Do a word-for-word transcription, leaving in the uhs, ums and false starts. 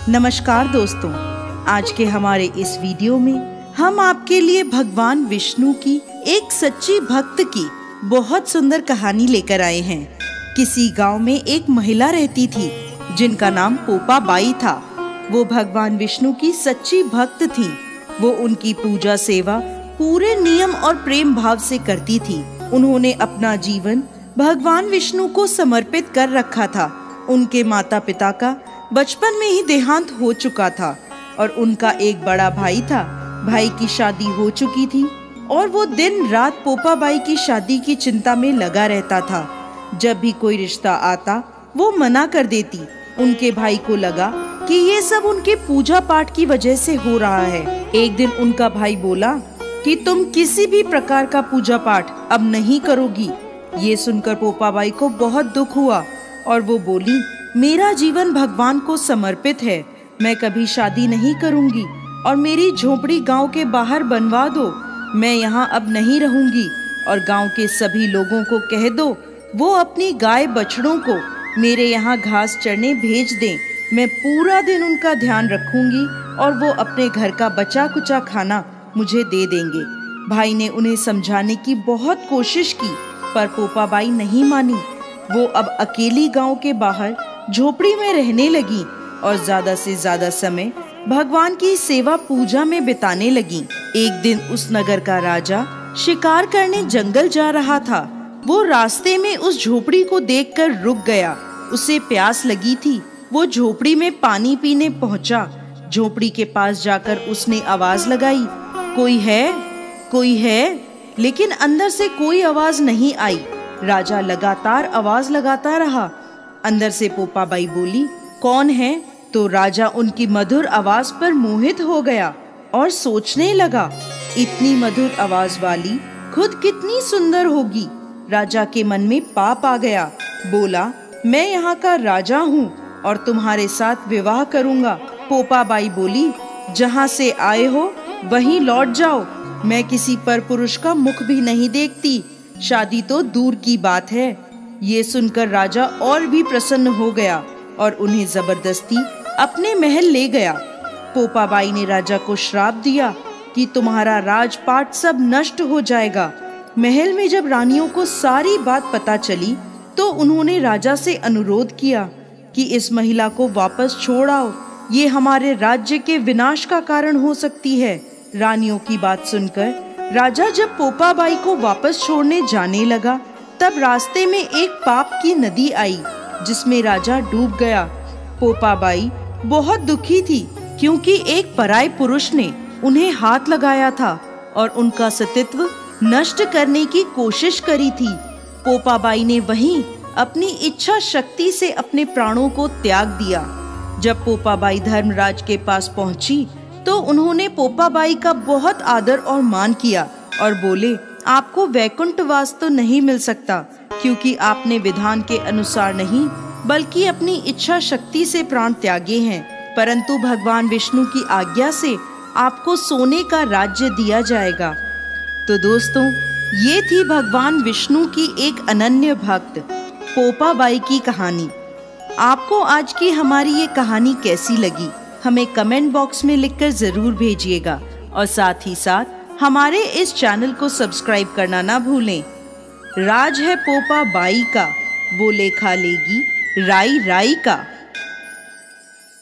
नमस्कार दोस्तों, आज के हमारे इस वीडियो में हम आपके लिए भगवान विष्णु की एक सच्ची भक्त की बहुत सुंदर कहानी लेकर आए हैं। किसी गांव में एक महिला रहती थी जिनका नाम पोपा बाई था। वो भगवान विष्णु की सच्ची भक्त थी। वो उनकी पूजा सेवा पूरे नियम और प्रेम भाव से करती थी। उन्होंने अपना जीवन भगवान विष्णु को समर्पित कर रखा था। उनके माता पिता का बचपन में ही देहांत हो चुका था और उनका एक बड़ा भाई था। भाई की शादी हो चुकी थी और वो दिन रात पोपा बाई की शादी की चिंता में लगा रहता था। जब भी कोई रिश्ता आता वो मना कर देती। उनके भाई को लगा कि ये सब उनके पूजा पाठ की वजह से हो रहा है। एक दिन उनका भाई बोला कि तुम किसी भी प्रकार का पूजा पाठ अब नहीं करोगी। ये सुनकर पोपा बाई को बहुत दुख हुआ और वो बोली, मेरा जीवन भगवान को समर्पित है। मैं कभी शादी नहीं करूंगी और मेरी झोपड़ी गांव के बाहर बनवा दो। मैं यहाँ अब नहीं रहूंगी और गांव के सभी लोगों को कह दो वो अपनी गाय बछड़ों को मेरे यहाँ घास चरने भेज दें। मैं पूरा दिन उनका ध्यान रखूंगी और वो अपने घर का बचा कुचा खाना मुझे दे देंगे। भाई ने उन्हें समझाने की बहुत कोशिश की पर पोपा बाई नहीं मानी। वो अब अकेली गांव के बाहर झोपड़ी में रहने लगी और ज्यादा से ज्यादा समय भगवान की सेवा पूजा में बिताने लगी। एक दिन उस नगर का राजा शिकार करने जंगल जा रहा था। वो रास्ते में उस झोपड़ी को देखकर रुक गया। उसे प्यास लगी थी। वो झोपड़ी में पानी पीने पहुंचा। झोपड़ी के पास जाकर उसने आवाज लगाई, कोई है, कोई है, लेकिन अंदर से कोई आवाज नहीं आई। राजा लगातार आवाज लगाता रहा। अंदर से पोपा बाई बोली, कौन है? तो राजा उनकी मधुर आवाज पर मोहित हो गया और सोचने लगा, इतनी मधुर आवाज वाली खुद कितनी सुंदर होगी। राजा के मन में पाप आ गया। बोला, मैं यहाँ का राजा हूँ और तुम्हारे साथ विवाह करूँगा। पोपा बाई बोली, जहाँ से आए हो वहीं लौट जाओ। मैं किसी पर पुरुष का मुख भी नहीं देखती। शादी तो दूर की बात है। ये सुनकर राजा और भी प्रसन्न हो गया और उन्हें जबरदस्ती अपने महल ले गया। पोपा बाई ने राजा को श्राप दिया कि तुम्हारा राजपाट सब नष्ट हो जाएगा। महल में जब रानियों को सारी बात पता चली तो उन्होंने राजा से अनुरोध किया कि इस महिला को वापस छोड़ आओ। ये हमारे राज्य के विनाश का कारण हो सकती है। रानियों की बात सुनकर राजा जब पोपा बाई को वापस छोड़ने जाने लगा तब रास्ते में एक पाप की नदी आई जिसमें राजा डूब गया। पोपा बाई बहुत दुखी थी क्योंकि एक पराये पुरुष ने उन्हें हाथ लगाया था और उनका सतीत्व नष्ट करने की कोशिश करी थी। पोपा बाई ने वहीं अपनी इच्छा शक्ति से अपने प्राणों को त्याग दिया। जब पोपा बाई धर्मराज के पास पहुंची तो उन्होंने पोपा बाई का बहुत आदर और मान किया और बोले, आपको वैकुंठवास तो नहीं मिल सकता क्योंकि आपने विधान के अनुसार नहीं बल्कि अपनी इच्छा शक्ति से प्राण त्यागे हैं, परंतु भगवान विष्णु की आज्ञा से आपको सोने का राज्य दिया जाएगा। तो दोस्तों, ये थी भगवान विष्णु की एक अनन्य भक्त पोपा बाई की कहानी। आपको आज की हमारी ये कहानी कैसी लगी हमें कमेंट बॉक्स में लिखकर जरूर भेजिएगा और साथ ही साथ हमारे इस चैनल को सब्सक्राइब करना ना भूलें। राज है पोपा बाई का, वो लेखा लेगी राई राई का।